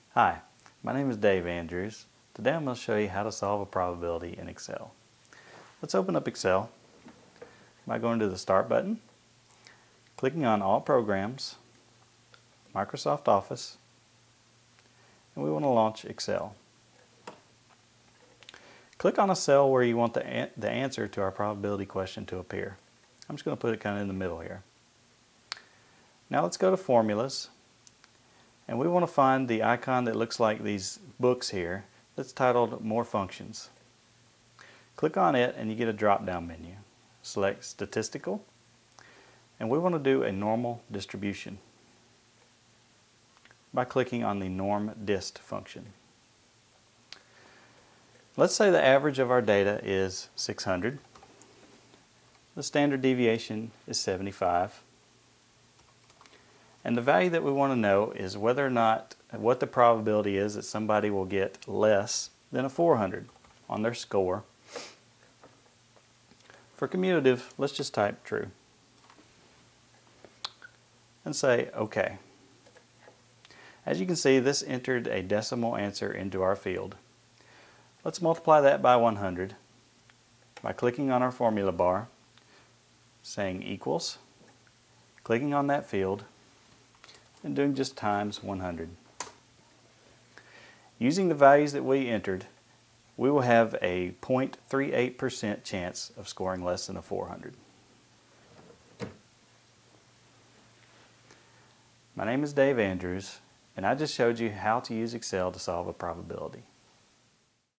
Hi, my name is Dave Andrews. Today I'm going to show you how to solve a probability in Excel. Let's open up Excel by going to the Start button, clicking on All Programs, Microsoft Office, and we want to launch Excel. Click on a cell where you want the answer to our probability question to appear. I'm just going to put it kind of in the middle here. Now let's go to Formulas, and we want to find the icon that looks like these books here that's titled More Functions. Click on it and you get a drop-down menu. Select Statistical, and we want to do a normal distribution by clicking on the norm dist function. Let's say the average of our data is 600. The standard deviation is 75. And the value that we want to know is whether or not, what the probability is that somebody will get less than a 400 on their score. For commutative, let's just type true and say OK. As you can see, this entered a decimal answer into our field. Let's multiply that by 100 by clicking on our formula bar, saying equals, clicking on that field, and doing just times 100. Using the values that we entered, we will have a 0.38% chance of scoring less than a 400. My name is Dave Andrews, and I just showed you how to use Excel to solve a probability.